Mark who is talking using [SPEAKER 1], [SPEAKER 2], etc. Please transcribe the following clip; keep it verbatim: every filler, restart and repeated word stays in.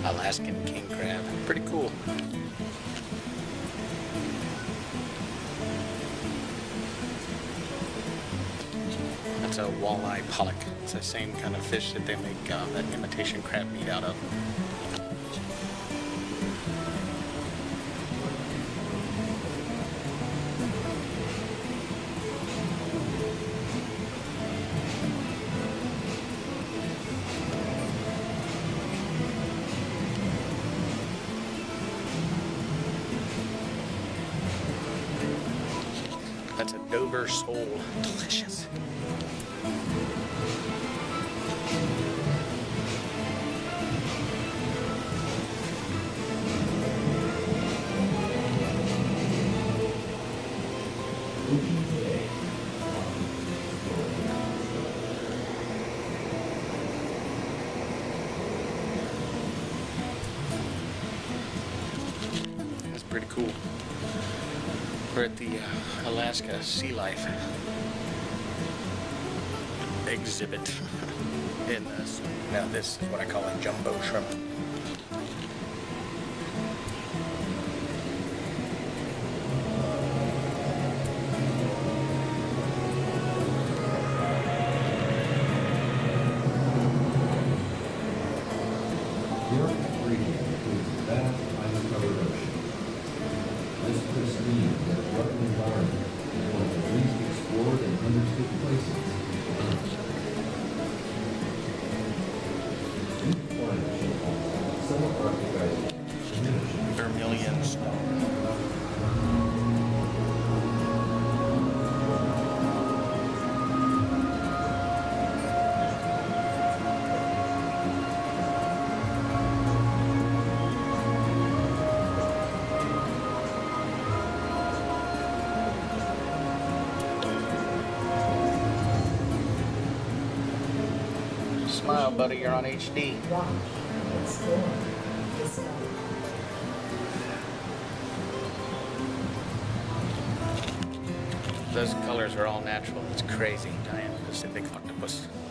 [SPEAKER 1] Alaskan king crab. Pretty cool. That's a walleye pollock. It's the same kind of fish that they make uh, that imitation crab meat out of. That's a Dover sole. Delicious. That's pretty cool. We're at the uh, Alaska Sealife exhibit in this. Now this is what I call a jumbo shrimp.
[SPEAKER 2] Europe's region includes a vast uncovered ocean. This pristine yet rugged environment is one of the least explored and understood places on Earth. Due to climate change, some of Arctic ice is diminishing.
[SPEAKER 1] Vermilion stone. Smile, buddy, you're on H D.
[SPEAKER 3] Watch, explore, discover.
[SPEAKER 1] Those colors are all natural. It's crazy. Giant Pacific octopus.